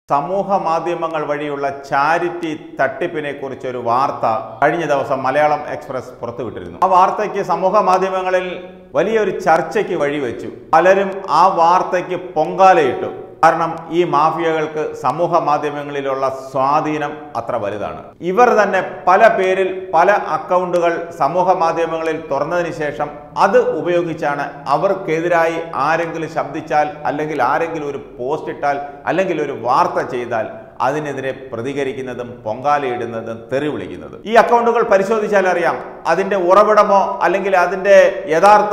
സമൂഹ മാധ്യമങ്ങൾ വഴിയുള്ള ചാരിറ്റി തട്ടിപ്പിനെ കുറിച്ചൊരു വാർത്ത കഴിഞ്ഞ ദിവസം മലയാളം എക്സ്പ്രസ് പുറത്തുവിട്ടിരുന്നു. ആ വാർത്തയ്ക്ക് സമൂഹ മാധ്യമങ്ങളിൽ വലിയൊരു ചർച്ചയ്ക്ക് വഴിവെച്ചു. പലരും ആ വാർത്തയ്ക്ക് പൊങ്കാലയിട്ടു. കാരണം ഈ മാഫിയകൾക്ക് സമൂഹ മാധ്യമങ്ങളിലുള്ള സ്വാധീനം അത്ര വലുതാണ്. ഇവർ തന്നെ പല പേരിൽ പല അക്കൗണ്ടുകൾ സമൂഹ മാധ്യമങ്ങളിൽ തുറന്നതിന് ശേഷം അത് ഉപയോഗിച്ചാണ് അവർക്കെതിരായി ആരെങ്കിലും ശബ്ദിച്ചാൽ, അല്ലെങ്കിൽ ആരെങ്കിലും ഒരു പോസ്റ്റ് ഇട്ടാൽ, അല്ലെങ്കിൽ ഒരു വാർത്ത ചെയ്താൽ അതിനെതിരെ പ്രതികരിക്കുന്നതും പൊങ്കാലയിടുന്നതും തെറി വിളിക്കുന്നതും. ഈ അക്കൗണ്ടുകൾ പരിശോധിച്ചാൽ അറിയാം, അതിൻ്റെ ഉറവിടമോ അല്ലെങ്കിൽ അതിൻ്റെ യഥാർത്ഥ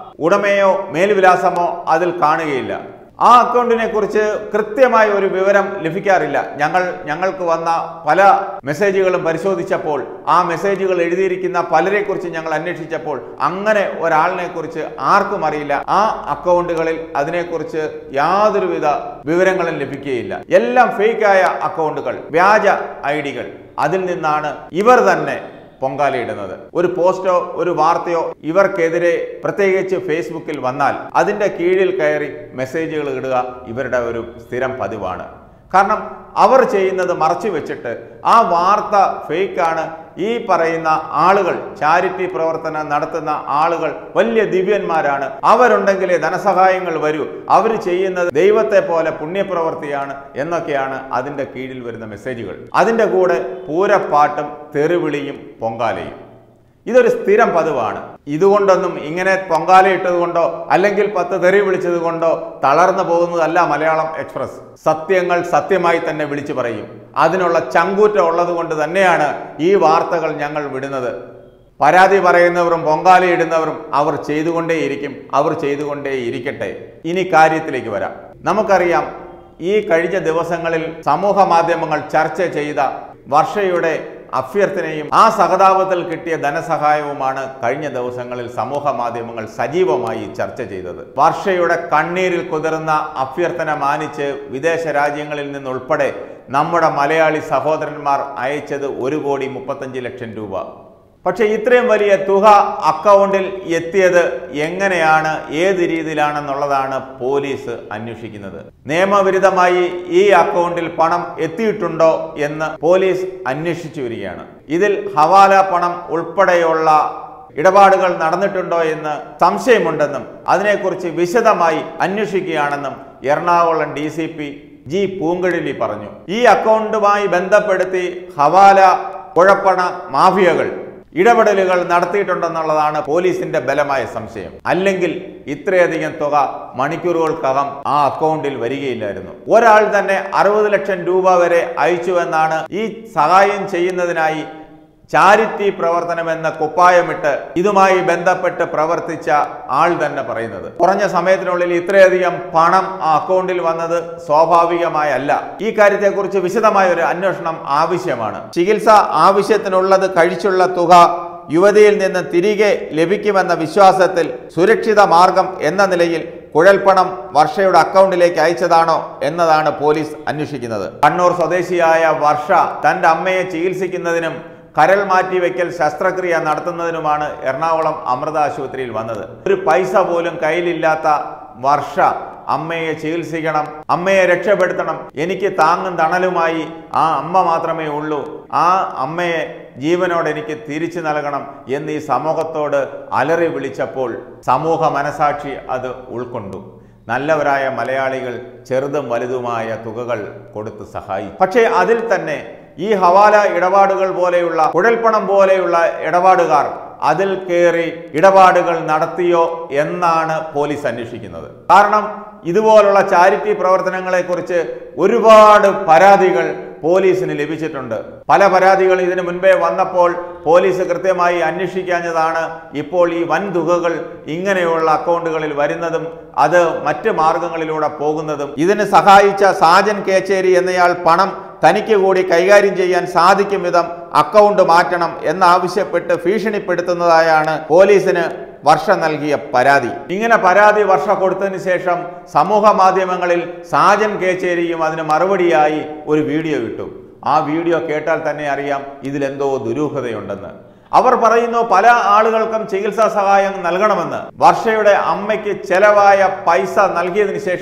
ഉടമയോ മേൽവിലാസമോ അതിൽ കാണുകയില്ല. ആ അക്കൗണ്ടിനെ കുറിച്ച് കൃത്യമായ ഒരു വിവരം ലഭിക്കാറില്ല. ഞങ്ങൾക്ക് വന്ന പല മെസ്സേജുകളും പരിശോധിച്ചപ്പോൾ ആ മെസ്സേജുകൾ എഴുതിയിരിക്കുന്ന പലരെ കുറിച്ച് ഞങ്ങൾ അന്വേഷിച്ചപ്പോൾ അങ്ങനെ ഒരാളിനെ കുറിച്ച് ആർക്കും അറിയില്ല. ആ അക്കൗണ്ടുകളിൽ അതിനെക്കുറിച്ച് യാതൊരുവിധ വിവരങ്ങളും ലഭിക്കുകയില്ല. എല്ലാം ഫേക്കായ അക്കൗണ്ടുകൾ, വ്യാജ ഐഡികൾ. അതിൽ നിന്നാണ് ഇവർ തന്നെ പൊങ്കാലയിടുന്നത്. ഒരു പോസ്റ്റോ ഒരു വാർത്തയോ ഇവർക്കെതിരെ പ്രത്യേകിച്ച് ഫേസ്ബുക്കിൽ വന്നാൽ അതിൻ്റെ കീഴിൽ കയറി മെസ്സേജുകൾ ഇടുക ഇവരുടെ ഒരു സ്ഥിരം പതിവാണ്. കാരണം അവർ ചെയ്യുന്നത് മറച്ചു വെച്ചിട്ട് ആ വാർത്ത ഫേക്കാണ്, ഈ പറയുന്ന ആളുകൾ, ചാരിറ്റി പ്രവർത്തനം നടത്തുന്ന ആളുകൾ വലിയ ദിവ്യന്മാരാണ്, അവരുണ്ടെങ്കിലേ ധനസഹായങ്ങൾ വരൂ, അവർ ചെയ്യുന്നത് ദൈവത്തെ പോലെ പുണ്യപ്രവൃത്തിയാണ് എന്നൊക്കെയാണ് അതിൻ്റെ കീഴിൽ വരുന്ന മെസ്സേജുകൾ. അതിൻ്റെ കൂടെ പൂരപ്പാട്ടും തെറിവിളിയും പൊങ്കാലയും. ഇതൊരു സ്ഥിരം പതിവാണ്. ഇതുകൊണ്ടൊന്നും ഇങ്ങനെ പൊങ്കാലയിട്ടത് കൊണ്ടോ അല്ലെങ്കിൽ 10 തെറി വിളിച്ചത് കൊണ്ടോ തളർന്നു പോകുന്നതല്ല മലയാളം എക്സ്പ്രസ്. സത്യങ്ങൾ സത്യമായി തന്നെ വിളിച്ചു പറയും. അതിനുള്ള ചങ്കൂറ്റം ഉള്ളത് കൊണ്ട് തന്നെയാണ് ഈ വാർത്തകൾ ഞങ്ങൾ വിടുന്നത്. പരാതി പറയുന്നവരും പൊങ്കാലയിടുന്നവരും അവർ ചെയ്തുകൊണ്ടേയിരിക്കും, അവർ ചെയ്തുകൊണ്ടേയിരിക്കട്ടെ. ഇനി കാര്യത്തിലേക്ക് വരാം. നമുക്കറിയാം, ഈ കഴിഞ്ഞ ദിവസങ്ങളിൽ സമൂഹ മാധ്യമങ്ങൾ ചർച്ച ചെയ്ത വർഷയുടെ അഭ്യർത്ഥനയും ആ സഹതാപത്തിൽ കിട്ടിയ ധനസഹായവുമാണ് കഴിഞ്ഞ ദിവസങ്ങളിൽ സമൂഹ മാധ്യമങ്ങൾ സജീവമായി ചർച്ച ചെയ്തത്. വർഷയുടെ കണ്ണീരിൽ കുതിർന്ന അഭ്യർത്ഥന മാനിച്ച് വിദേശ രാജ്യങ്ങളിൽ നിന്നുൾപ്പെടെ നമ്മുടെ മലയാളി സഹോദരന്മാർ അയച്ചത് 1,35,00,000 രൂപ. പക്ഷെ ഇത്രയും വലിയ തുക അക്കൗണ്ടിൽ എത്തിയത് എങ്ങനെയാണ്, ഏത് രീതിയിലാണെന്നുള്ളതാണ് പോലീസ് അന്വേഷിക്കുന്നത്. നിയമവിരുദ്ധമായി ഈ അക്കൗണ്ടിൽ പണം എത്തിയിട്ടുണ്ടോ എന്ന് പോലീസ് അന്വേഷിച്ചു വരികയാണ്. ഇതിൽ ഹവാല പണം ഉൾപ്പെടെയുള്ള ഇടപാടുകൾ നടന്നിട്ടുണ്ടോ എന്ന് സംശയമുണ്ടെന്നും അതിനെക്കുറിച്ച് വിശദമായി അന്വേഷിക്കുകയാണെന്നും എറണാകുളം DCP G. പൂങ്കഴിലി പറഞ്ഞു. ഈ അക്കൗണ്ടുമായി ബന്ധപ്പെടുത്തി ഹവാല കുഴപ്പണ മാഫിയകൾ ഇടപെടലുകൾ നടത്തിയിട്ടുണ്ടെന്നുള്ളതാണ് പോലീസിന്റെ ബലമായ സംശയം. അല്ലെങ്കിൽ ഇത്രയധികം തുക മണിക്കൂറുകൾക്കകം ആ അക്കൗണ്ടിൽ വരികയില്ലായിരുന്നു. ഒരാൾ തന്നെ 60 ലക്ഷം രൂപ വരെ അയച്ചുവെന്നാണ് ഈ സഹായം ചെയ്യുന്നതിനായി ചാരിറ്റി പ്രവർത്തനം എന്ന കുപ്പായമിട്ട് ഇതുമായി ബന്ധപ്പെട്ട് പ്രവർത്തിച്ച ആൾ തന്നെ പറയുന്നത്. കുറഞ്ഞ സമയത്തിനുള്ളിൽ ഇത്രയധികം പണം ആ അക്കൗണ്ടിൽ വന്നത് സ്വാഭാവികമായല്ല. ഈ കാര്യത്തെക്കുറിച്ച് വിശദമായ ഒരു അന്വേഷണം ആവശ്യമാണ്. ചികിത്സ ആവശ്യത്തിനുള്ളത് കഴിച്ചുള്ള തുക യുവതിയിൽ നിന്ന് തിരികെ ലഭിക്കുമെന്ന വിശ്വാസത്തിൽ സുരക്ഷിത മാർഗം എന്ന നിലയിൽ കുഴൽപ്പണം വർഷയുടെ അക്കൗണ്ടിലേക്ക് അയച്ചതാണോ എന്നതാണ് പോലീസ് അന്വേഷിക്കുന്നത്. കണ്ണൂർ സ്വദേശിയായ വർഷ തന്റെ അമ്മയെ ചികിത്സിക്കുന്നതിനും കരൾ മാറ്റിവെക്കൽ ശസ്ത്രക്രിയ നടത്തുന്നതിനുമാണ് എറണാകുളം അമൃത ആശുപത്രിയിൽ വന്നത്. ഒരു പൈസ പോലും കയ്യിലില്ലാത്ത വർഷ അമ്മയെ ചികിത്സിക്കണം, അമ്മയെ രക്ഷപ്പെടുത്തണം, എനിക്ക് താങ്ങും തണലുമായി ആ അമ്മ മാത്രമേ ഉള്ളൂ, ആ അമ്മയെ ജീവനോട് എനിക്ക് തിരിച്ചു നൽകണം എന്ന് ഈ സമൂഹത്തോട് അലറി വിളിച്ചപ്പോൾ സമൂഹ മനസാക്ഷി അത് ഉൾക്കൊണ്ടു. നല്ലവരായ മലയാളികൾ ചെറുതും വലുതുമായ തുകകൾ കൊടുത്ത് സഹായിച്ചു. പക്ഷേ അതിൽ തന്നെ ഈ ഹവാല ഇടപാടുകൾ പോലെയുള്ള കുഴൽപ്പണം പോലെയുള്ള ഇടപാടുകാർ അതിൽ കയറി ഇടപാടുകൾ നടത്തിയോ എന്നാണ് പോലീസ് അന്വേഷിക്കുന്നത്. കാരണം ഇതുപോലുള്ള ചാരിറ്റി പ്രവർത്തനങ്ങളെ കുറിച്ച് ഒരുപാട് പരാതികൾ പോലീസിന് ലഭിച്ചിട്ടുണ്ട്. പല പരാതികൾ ഇതിനു മുൻപേ വന്നപ്പോൾ പോലീസ് കൃത്യമായി അന്വേഷിക്കാഞ്ഞതാണ് ഇപ്പോൾ ഈ വൻ തുകകൾ ഇങ്ങനെയുള്ള അക്കൗണ്ടുകളിൽ വരുന്നതും അത് മറ്റ് മാർഗങ്ങളിലൂടെ പോകുന്നതും. ഇതിന് സഹായിച്ച സാജൻ കേച്ചേരി എന്നയാൾ പണം തനിക്ക് കൂടി കൈകാര്യം ചെയ്യാൻ സാധിക്കും വിധം അക്കൗണ്ട് മാറ്റണം എന്നാവശ്യപ്പെട്ട് ഭീഷണിപ്പെടുത്തുന്നതായാണ് പോലീസിന് വർഷ നൽകിയ പരാതി. ഇങ്ങനെ പരാതി വർഷ കൊടുത്തതിന് ശേഷം സമൂഹ മാധ്യമങ്ങളിൽ സാജൻ കേച്ചേരിയും അതിന് മറുപടിയായി ഒരു വീഡിയോ ഇട്ടു. ആ വീഡിയോ കേട്ടാൽ തന്നെ അറിയാം ഇതിലെന്തോ ദുരൂഹതയുണ്ടെന്ന്. അവർ പറയുന്നു പല ആളുകൾക്കും ചികിത്സാ സഹായം നൽകണമെന്ന്. വർഷയുടെ അമ്മയ്ക്ക് ചെലവായ പൈസ നൽകിയതിനു ശേഷം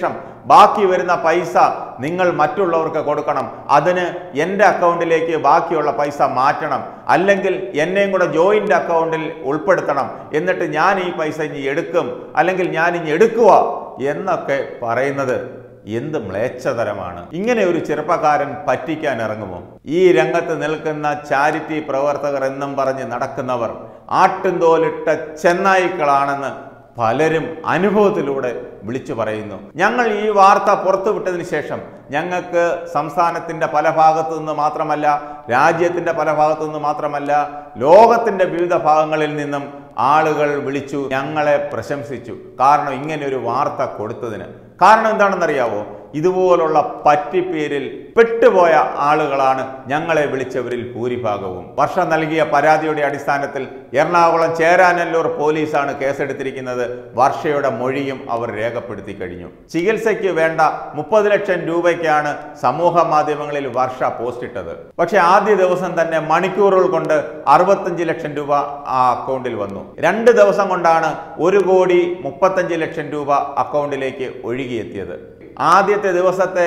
ബാക്കി വരുന്ന പൈസ നിങ്ങൾ മറ്റുള്ളവർക്ക് കൊടുക്കണം, അതിന് എൻ്റെ അക്കൗണ്ടിലേക്ക് ബാക്കിയുള്ള പൈസ മാറ്റണം, അല്ലെങ്കിൽ എന്നെയും കൂടെ ജോയിൻ്റ് അക്കൗണ്ടിൽ ഉൾപ്പെടുത്തണം, എന്നിട്ട് ഞാൻ ഈ പൈസ ഇനി എടുക്കും, അല്ലെങ്കിൽ ഞാൻ ഇനി എടുക്കുക എന്നൊക്കെ പറയുന്നത് എന്ത് മ്ലേച്ഛതരമാണ്. ഇങ്ങനെ ഒരു ചെറുപ്പക്കാരൻ പറ്റിക്കാൻ ഇറങ്ങുമോ? ഈ രംഗത്ത് നിൽക്കുന്ന ചാരിറ്റി പ്രവർത്തകർ എന്നും പറഞ്ഞ് നടക്കുന്നവർ ആട്ടുംതോലിട്ട ചെന്നായ്ക്കളാണെന്ന് പലരും അനുഭവത്തിലൂടെ വിളിച്ചു പറയുന്നു. ഞങ്ങൾ ഈ വാർത്ത പുറത്തുവിട്ടതിന് ശേഷം ഞങ്ങൾക്ക് സംസ്ഥാനത്തിൻ്റെ പല ഭാഗത്തു നിന്ന് മാത്രമല്ല, രാജ്യത്തിൻ്റെ പല ഭാഗത്തു നിന്ന് മാത്രമല്ല, ലോകത്തിൻ്റെ വിവിധ ഭാഗങ്ങളിൽ നിന്നും ആളുകൾ വിളിച്ചു ഞങ്ങളെ പ്രശംസിച്ചു. കാരണം ഇങ്ങനെ ഒരു വാർത്ത കൊടുത്തതിന്. കാരണം എന്താണെന്നറിയാവോ? ഇതുപോലുള്ള പറ്റിപ്പേരിൽ പെട്ടുപോയ ആളുകളാണ് ഞങ്ങളെ വിളിച്ചവരിൽ ഭൂരിഭാഗവും. വർഷം നൽകിയ പരാതിയുടെ അടിസ്ഥാനത്തിൽ എറണാകുളം ചേരാനല്ലൂർ പോലീസാണ് കേസെടുത്തിരിക്കുന്നത്. വർഷയുടെ മൊഴിയും അവർ രേഖപ്പെടുത്തി കഴിഞ്ഞു. ചികിത്സയ്ക്ക് വേണ്ട 30 ലക്ഷം രൂപയ്ക്കാണ് സമൂഹ മാധ്യമങ്ങളിൽ വർഷ പോസ്റ്റിട്ടത്. പക്ഷെ ആദ്യ ദിവസം തന്നെ മണിക്കൂറുകൾ കൊണ്ട് 65 ലക്ഷം രൂപ ആ അക്കൗണ്ടിൽ വന്നു. 2 ദിവസം കൊണ്ടാണ് 1,35 ലക്ഷം രൂപ അക്കൗണ്ടിലേക്ക് ഒഴുകിയെത്തിയത്. ആദ്യത്തെ ദിവസത്തെ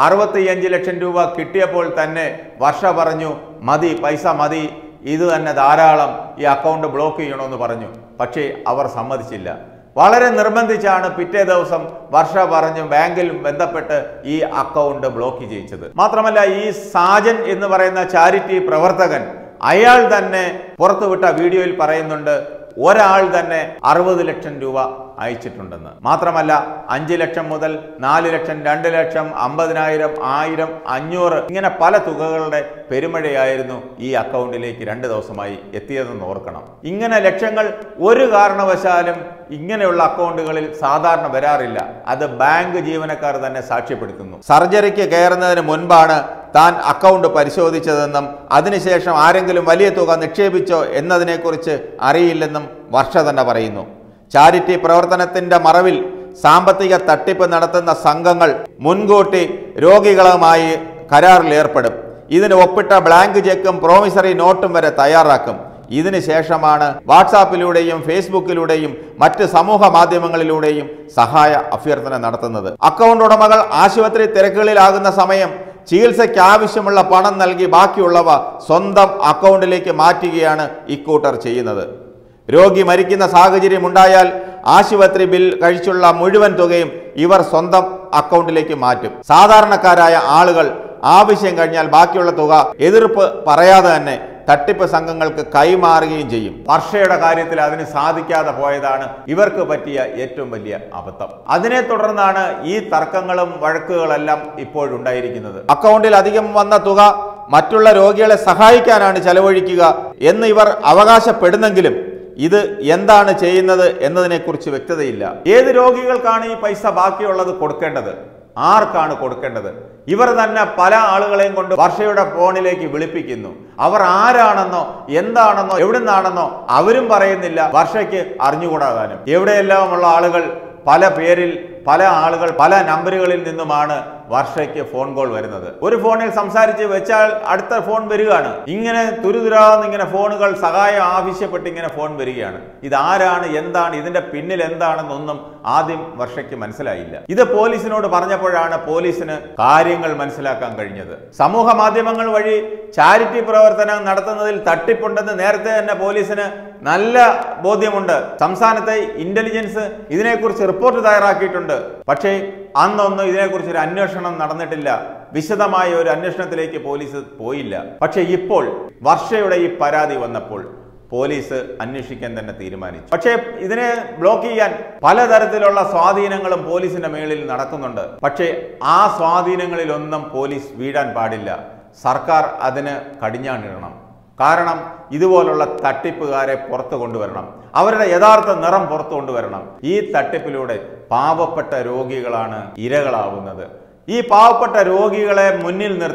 65 ലക്ഷം രൂപ കിട്ടിയപ്പോൾ തന്നെ വർഷ പറഞ്ഞു, മതി, പൈസ മതി, ഇത് തന്നെ ധാരാളം, ഈ അക്കൗണ്ട് ബ്ലോക്ക് ചെയ്യണമെന്ന് പറഞ്ഞു. പക്ഷേ അവർ സമ്മതിച്ചില്ല. വളരെ നിർബന്ധിച്ചാണ് പിറ്റേ ദിവസം വർഷ പറഞ്ഞു ബാങ്കിൽ ബന്ധപ്പെട്ട് ഈ അക്കൗണ്ട് ബ്ലോക്ക് ചെയ്യിച്ചത്. മാത്രമല്ല, ഈ സാജൻ എന്ന് പറയുന്ന ചാരിറ്റി പ്രവർത്തകൻ അയാൾ തന്നെ പുറത്തുവിട്ട വീഡിയോയിൽ പറയുന്നുണ്ട് ഒരാൾ തന്നെ 60 ലക്ഷം രൂപ അയച്ചിട്ടുണ്ടെന്ന്. മാത്രമല്ല 5 ലക്ഷം മുതൽ 4 ലക്ഷം, 2 ലക്ഷം, 50,000, 1000, 500 ഇങ്ങനെ പല തുകകളുടെ പെരുമഴയായിരുന്നു ഈ അക്കൗണ്ടിലേക്ക് 2 ദിവസമായി എത്തിയതെന്ന് ഓർക്കണം. ഇങ്ങനെ ലക്ഷങ്ങൾ ഒരു കാരണവശാലും ഇങ്ങനെയുള്ള അക്കൗണ്ടുകളിൽ സാധാരണ വരാറില്ല. അത് ബാങ്ക് ജീവനക്കാർ തന്നെ സാക്ഷ്യപ്പെടുത്തുന്നു. സർജറിക്ക് കയറുന്നതിന് മുൻപാണ് താൻ അക്കൗണ്ട് പരിശോധിച്ചതെന്നും അതിനുശേഷം ആരെങ്കിലും വലിയ തുക നിക്ഷേപിച്ചോ എന്നതിനെക്കുറിച്ച് അറിയില്ലെന്നും വർഷ തന്നെ പറയുന്നു. ചാരിറ്റി പ്രവർത്തനത്തിന്റെ മറവിൽ സാമ്പത്തിക തട്ടിപ്പ് നടത്തുന്ന സംഘങ്ങൾ മുൻകൂട്ടി രോഗികളുമായി കരാറിൽ ഏർപ്പെടും. ഇതിന് ഒപ്പിട്ട ബ്ലാങ്ക് ചെക്കും പ്രോമിസറി നോട്ടും വരെ തയ്യാറാക്കും. ഇതിനു ശേഷമാണ് വാട്സാപ്പിലൂടെയും ഫേസ്ബുക്കിലൂടെയും മറ്റ് സമൂഹ മാധ്യമങ്ങളിലൂടെയും സഹായ അഭ്യർത്ഥന നടത്തുന്നത്. അക്കൗണ്ട് ഉടമകൾ ആശുപത്രി തിരക്കുകളിലാകുന്ന സമയം ചികിത്സയ്ക്ക് ആവശ്യമുള്ള പണം നൽകി ബാക്കിയുള്ളവ സ്വന്തം അക്കൗണ്ടിലേക്ക് മാറ്റുകയാണ് ഇക്കൂട്ടർ ചെയ്യുന്നത്. രോഗി മരിക്കുന്ന സാഹചര്യം ഉണ്ടായാൽ ആശുപത്രി ബിൽ കഴിച്ചുള്ള മുഴുവൻ തുകയും ഇവർ സ്വന്തം അക്കൗണ്ടിലേക്ക് മാറ്റും. സാധാരണക്കാരായ ആളുകൾ ആവശ്യം കഴിഞ്ഞാൽ ബാക്കിയുള്ള തുക എതിർപ്പ് പറയാതെ തന്നെ തട്ടിപ്പ് സംഘങ്ങൾക്ക് കൈമാറുകയും ചെയ്യും. വർഷയുടെ കാര്യത്തിൽ അതിന് സാധിക്കാതെ പോയതാണ് ഇവർക്ക് പറ്റിയ ഏറ്റവും വലിയ അബദ്ധം. അതിനെ തുടർന്നാണ് ഈ തർക്കങ്ങളും വഴക്കുകളെല്ലാം ഇപ്പോഴുണ്ടായിരിക്കുന്നത്. അക്കൗണ്ടിൽ അധികം വന്ന തുക മറ്റുള്ള രോഗികളെ സഹായിക്കാനാണ് ചെലവഴിക്കുക എന്ന് ഇവർ അവകാശപ്പെടുന്നെങ്കിലും ഇത് എന്താണ് ചെയ്യുന്നത് എന്നതിനെക്കുറിച്ച് വ്യക്തതയില്ല. ഏത് രോഗികൾക്കാണ് ഈ പൈസ ബാക്കിയുള്ളത് കൊടുക്കേണ്ടത്? ആർക്കാണ് കൊടുക്കേണ്ടത്? ഇവർ തന്നെ പല ആളുകളെയും കൊണ്ട് വർഷയുടെ ഫോണിലേക്ക് വിളിപ്പിക്കുന്നു. അവർ ആരാണെന്നോ എന്താണെന്നോ എവിടുന്നാണെന്നോ അവരും പറയുന്നില്ല. വർഷയ്ക്ക് അറിഞ്ഞുകൂടാതാനും. എവിടെയെല്ലാമുള്ള ആളുകൾ പല പേരിൽ പല ആളുകൾ പല നമ്പറുകളിൽ നിന്നുമാണ് വർഷയ്ക്ക് ഫോൺ കോൾ വരുന്നത്. ഒരു ഫോണിൽ സംസാരിച്ച് വെച്ചാൽ അടുത്ത ഫോൺ വരികയാണ്. ഇങ്ങനെ തുരുതുരാന്ന് ഇങ്ങനെ ഫോണുകൾ സഹായം ആവശ്യപ്പെട്ട് ഇങ്ങനെ ഫോൺ വരികയാണ്. ഇതാരാണ്, എന്താണ്, ഇതിന്റെ പിന്നിൽ എന്താണെന്നൊന്നും ആദ്യം വർഷയ്ക്ക് മനസ്സിലായില്ല. ഇത് പോലീസിനോട് പറഞ്ഞപ്പോഴാണ് പോലീസിന് കാര്യങ്ങൾ മനസ്സിലാക്കാൻ കഴിഞ്ഞത്. സമൂഹ മാധ്യമങ്ങൾ വഴി ചാരിറ്റി പ്രവർത്തനം നടത്തുന്നതിൽ തട്ടിപ്പുണ്ടെന്ന് നേരത്തെ തന്നെ പോലീസിന് നല്ല ബോധ്യമുണ്ട്. സംസ്ഥാനത്തെ ഇന്റലിജൻസ് ഇതിനെക്കുറിച്ച് റിപ്പോർട്ട് തയ്യാറാക്കിയിട്ടുണ്ട്. പക്ഷേ അന്നൊന്നും ഇതിനെക്കുറിച്ച് ഒരു അന്വേഷണം നടന്നിട്ടില്ല. വിശദമായ ഒരു അന്വേഷണത്തിലേക്ക് പോലീസ് പോയില്ല. പക്ഷെ ഇപ്പോൾ വർഷയുടെ ഈ പരാതി വന്നപ്പോൾ പോലീസ് അന്വേഷിക്കാൻ തന്നെ തീരുമാനിച്ചു. പക്ഷേ ഇതിനെ ബ്ലോക്ക് ചെയ്യാൻ പലതരത്തിലുള്ള സ്വാധീനങ്ങളും പോലീസിന്റെ മേളിൽ നടക്കുന്നുണ്ട്. പക്ഷേ ആ സ്വാധീനങ്ങളിലൊന്നും പോലീസ് വീഴാൻ പാടില്ല. സർക്കാർ അതിന് കടിഞ്ഞാണിടണം. കാരണം ഇതുപോലുള്ള തട്ടിപ്പുകാരെ പുറത്തു കൊണ്ടുവരണം. അവരുടെ യഥാർത്ഥ നിറം പുറത്തു കൊണ്ടുവരണം. ഈ തട്ടിപ്പിലൂടെ പാവപ്പെട്ട രോഗികളാണ് ഇരകളാവുന്നത്. ഈ പാവപ്പെട്ട രോഗികളെ മുന്നിൽ നിർത്തി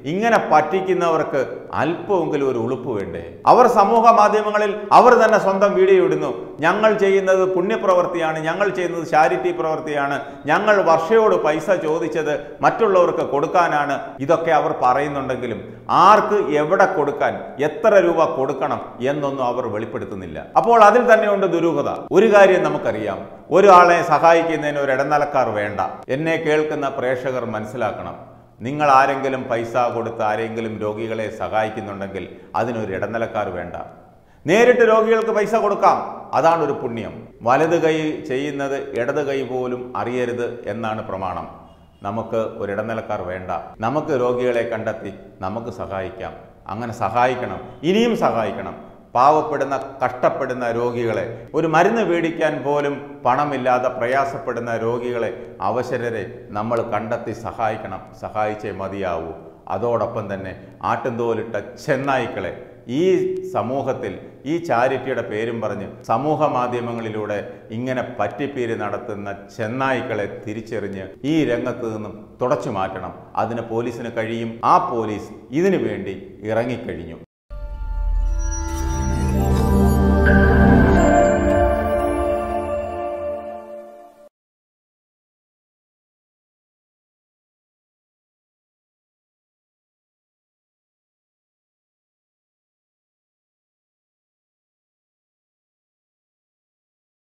ഇങ്ങനെ പറ്റിക്കുന്നവർക്ക് അല്പമെങ്കിലും ഒരു ഉളുപ്പ് വേണ്ടേ? അവർ സമൂഹ മാധ്യമങ്ങളിൽ അവർ തന്നെ സ്വന്തം വീഡിയോ ഇടുന്നു. ഞങ്ങൾ ചെയ്യുന്നത് പുണ്യപ്രവൃത്തിയാണ്, ഞങ്ങൾ ചെയ്യുന്നത് ചാരിറ്റി പ്രവൃത്തിയാണ്, ഞങ്ങൾ വർഷയോട് പൈസ ചോദിച്ചത് മറ്റുള്ളവർക്ക് കൊടുക്കാനാണ്. ഇതൊക്കെ അവർ പറയുന്നുണ്ടെങ്കിലും ആർക്ക് എവിടെ കൊടുക്കാൻ, എത്ര രൂപ കൊടുക്കണം എന്നൊന്നും അവർ വെളിപ്പെടുത്തുന്നില്ല. അപ്പോൾ അതിൽ തന്നെയുണ്ട് ദുരൂഹത. ഒരു കാര്യം നമുക്കറിയാം, ഒരാളെ സഹായിക്കുന്നതിന് ഒരു ഇടനിലക്കാർ വേണ്ട. എന്നെ കേൾക്കുന്ന പ്രേക്ഷകർ മനസ്സിലാക്കണം, നിങ്ങൾ ആരെങ്കിലും പൈസ കൊടുത്ത് ആരെങ്കിലും രോഗികളെ സഹായിക്കുന്നുണ്ടെങ്കിൽ അതിനൊരു ഇടനിലക്കാർ വേണ്ട. നേരിട്ട് രോഗികൾക്ക് പൈസ കൊടുക്കാം, അതാണ് ഒരു പുണ്യം. വലത് കൈ ചെയ്യുന്നത് ഇടത് കൈ പോലും അറിയരുത് എന്നാണ് പ്രമാണം. നമുക്ക് ഒരു ഇടനിലക്കാർ വേണ്ട. നമുക്ക് രോഗികളെ കണ്ടെത്തി നമുക്ക് സഹായിക്കാം. അങ്ങനെ സഹായിക്കണം, ഇനിയും സഹായിക്കണം. പാവപ്പെടുന്ന കഷ്ടപ്പെടുന്ന രോഗികളെ, ഒരു മരുന്ന് മേടിക്കാൻ പോലും പണമില്ലാതെ പ്രയാസപ്പെടുന്ന രോഗികളെ, അവശരരെ നമ്മൾ കണ്ടെത്തി സഹായിക്കണം. സഹായിച്ചേ മതിയാവൂ. അതോടൊപ്പം തന്നെ ആട്ടുംതോലിട്ട ചെന്നായ്ക്കളെ ഈ സമൂഹത്തിൽ ഈ ചാരിറ്റിയുടെ പേരും പറഞ്ഞ് സമൂഹ മാധ്യമങ്ങളിലൂടെ ഇങ്ങനെ പറ്റിപ്പീര് നടത്തുന്ന ചെന്നായ്ക്കളെ തിരിച്ചറിഞ്ഞ് ഈ രംഗത്ത് നിന്നും തുടച്ചു മാറ്റണം. അതിന് പോലീസിന് കഴിയും. ആ പോലീസ് ഇതിനു വേണ്ടി ഇറങ്ങിക്കഴിഞ്ഞു.